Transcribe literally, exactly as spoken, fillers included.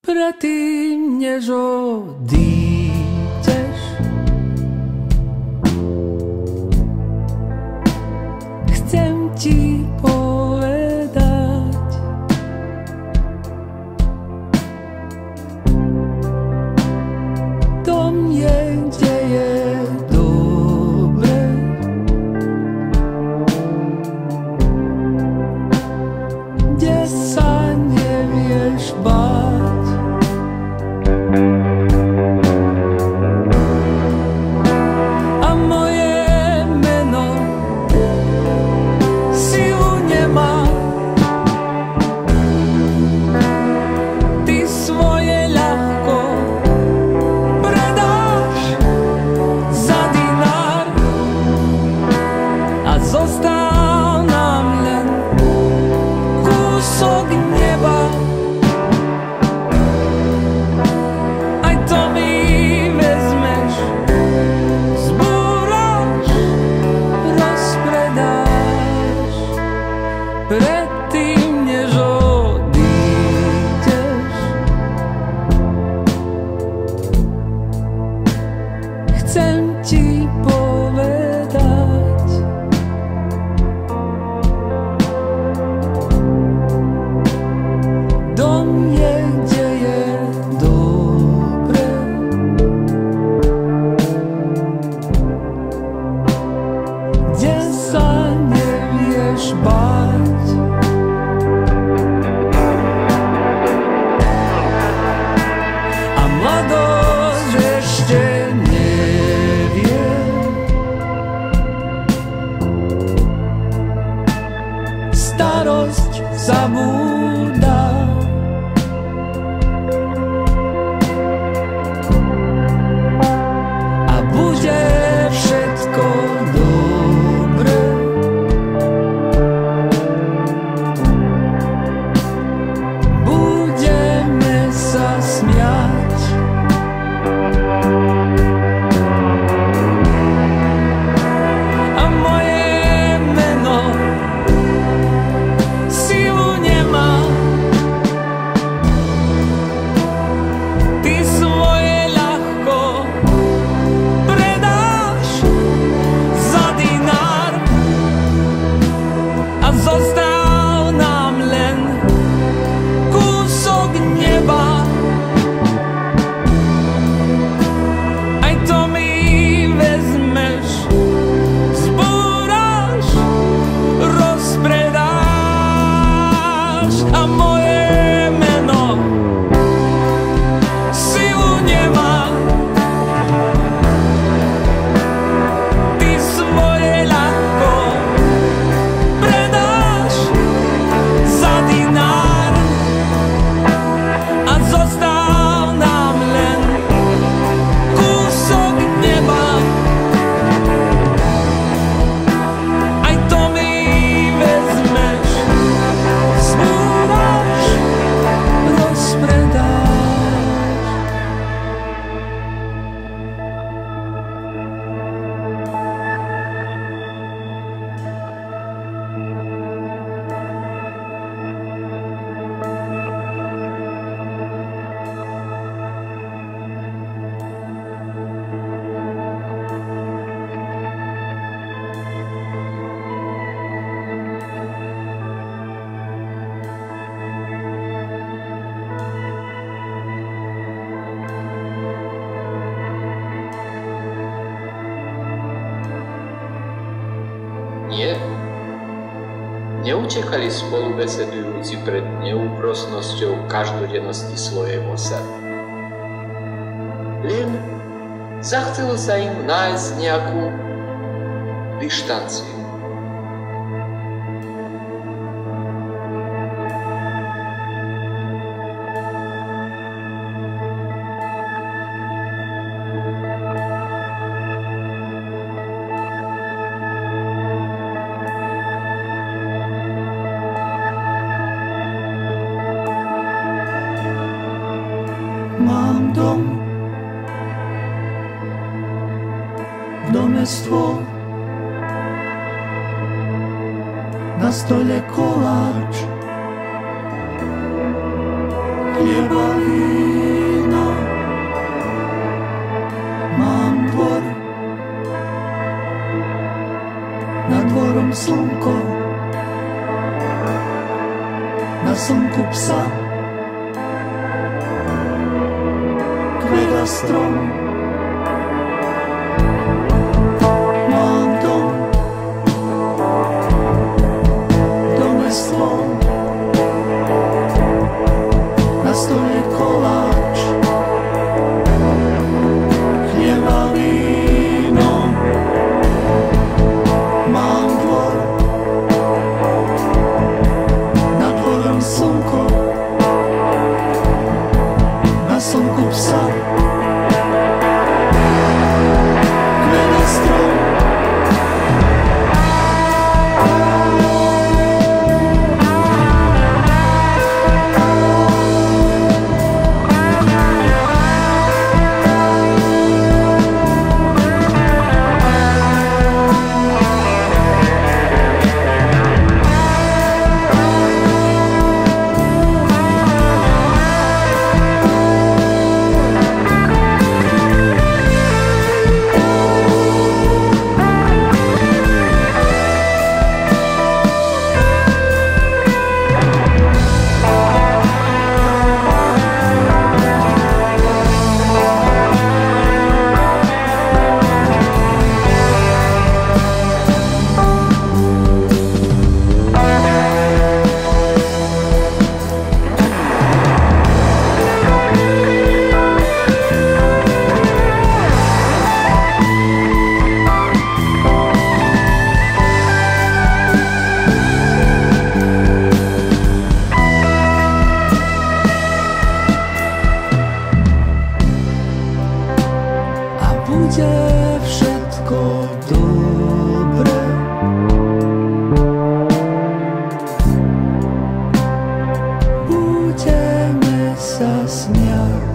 Predtým, než odídeš, chcem ti povedať, dom je, kde je dobre, kde sa nevieš báť. A moje meno silu nemá. Ty svoje ľahko predáš za dinár a zostal nám len kúsok neba. Predtým, než odídeš, chcem ti povedať, dom je, kde je dobre, kde sa nevieš báť. Starosť zabúda a bude všetko dobre. Budeme sa smiať a moje meno zostal nám len kúsok neba. Aj to mi vezmeš, zbúraš, rozpredáš a moje meno silu nemá. Ty svoje ľahko zostal nám len kúsok neba. Aj to mi vezmeš, zbúraš, rozpredáš. Nie. Neutekali spolu besedujúci pred neúprosnosťou každodennosti svojej osady. Len zachcelo sa im nájsť nejakú dištanciu. Mám dom, v dome stôl, na stole koláč, Chlieba, víno, mám dvor, nad dvorom slnko, na slnku psa, kveda strom. Mám dom, v dome slon, na stole koláč, chlieba, víno. Mám dvor, nad dvorom slnko, na slnku psa, kveda strom. Bude všetko dobre. Budeme sa smiať.